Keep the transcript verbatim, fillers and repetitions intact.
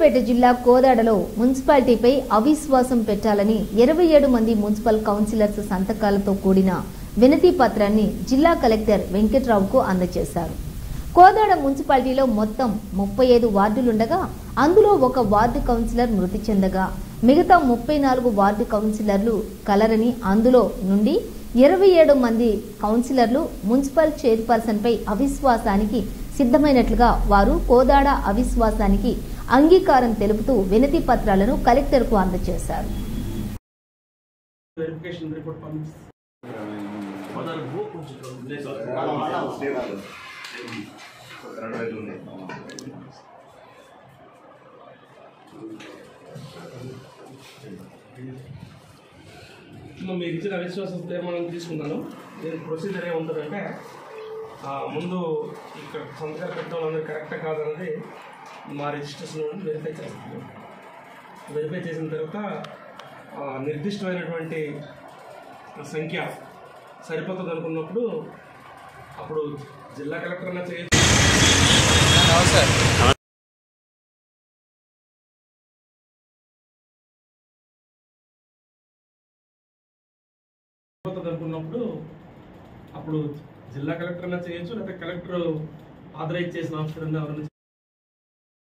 సూర్యాపేట జిల్లా కోదాడలో మున్సిపాలిటీపై అవిశ్వాసం పెట్టాలని ఇరవై ఏడు మంది మున్సిపల్ కౌన్సిలర్స్ సంతకాలతో కూడిన వినతి పత్రాన్ని జిల్లా కలెక్టర్ వెంకట్రావుకు అందజేశారు. కోదాడ మున్సిపాలిటీలో మొత్తం ముప్పై ఐదు వార్డులుండగా అందులో ఒక వార్డు కౌన్సిలర్ మృతి చెందగా మిగతా ముప్పై నాలుగు వార్డు కౌన్సిలర్లు కలరని, అందులో నుండి ఇరవై ఏడు మంది కౌన్సిలర్లు మున్సిపల్ చైర్పర్సన్ పై అవిశ్వాసానికి సిద్ధమైనట్లుగా వారు కోదాడ అవిశ్వాసానికి అంగీకారం తెలుపుతూ వినతి పత్రాలను కలెక్టర్ కు అందజేశారు. మీరు ఇచ్చిన అవిశ్వాస తీర్మానం తీసుకున్నాను. దీని ప్రొసీజర్ ఏముంటుందంటే, ముందు ఇక్కడ సంతకాలు పెట్టడం అనేది కరెక్ట్ కాదన్నది మా రిజిస్ట్రేషన్ నుండి వెరిఫై చేస్తాము. వెరిఫై చేసిన తర్వాత నిర్దిష్టమైనటువంటి సంఖ్య సరిపోతుంది అనుకున్నప్పుడు అప్పుడు జిల్లా కలెక్టర్ అన్నా చేయొచ్చు. అనుకున్నప్పుడు అప్పుడు జిల్లా కలెక్టర్ అన్నా చేయొచ్చు, లేకపోతే కలెక్టర్ ఆథరైజ్ చేసిన ఆఫీసర్ ఎవరైనా